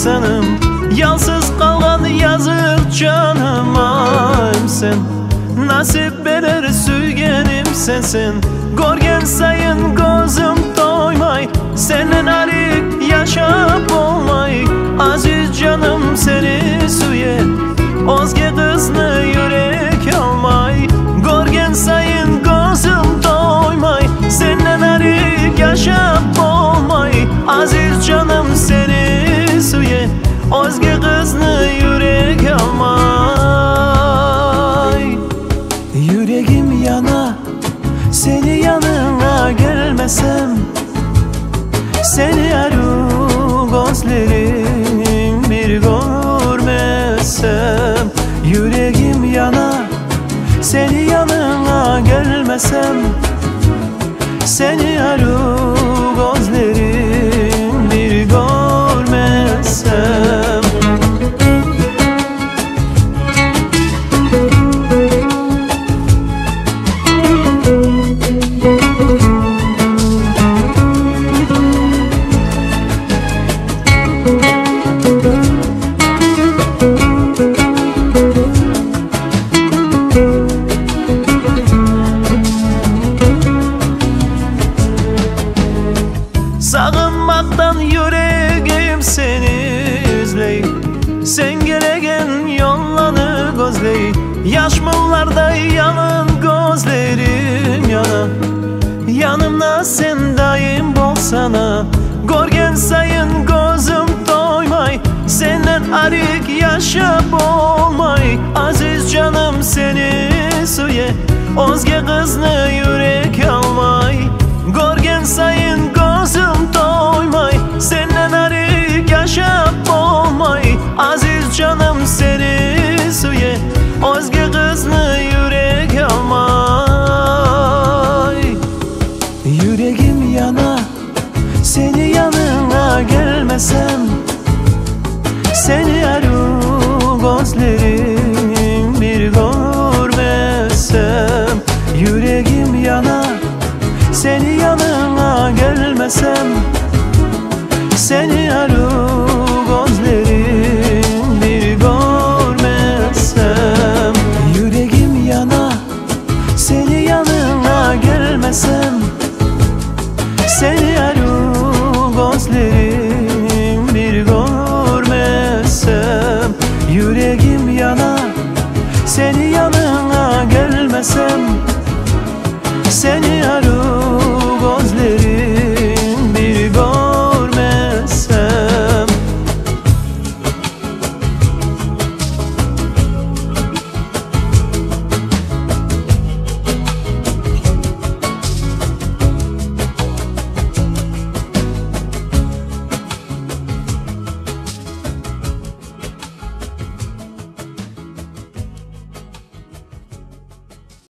insanım. Yalsız kalgan yazık canıma sen. Nasip berer suygenim sensin. Görgen sayın gözüm doymay, senden ayrı yaşap olmay. Aziz canım seni suye, özge kızını yürek almay. Görgen sayın gözüm doymay, senden ayrı yaşap olmay. Aziz canım seni suye, özge kızını yürek almay. Yüreğim yana, seni yanına gelmesem, seni arı gözlerim bir görmesem. Yüreğim yana, seni yanına gelmesem, seni arı gözlerim bir görmesem. Sağınmaktan yüreğim seni izley, sen gelegen yollanı gözley. Yaşmıllarda yanın gözlerim yana, yanımda sen daim bolsana. Görgen sayın gözüm doymay, senden ayrı yaşap olmay. Aziz canım seni suye, özge kızını yürek almay. Görgen sayın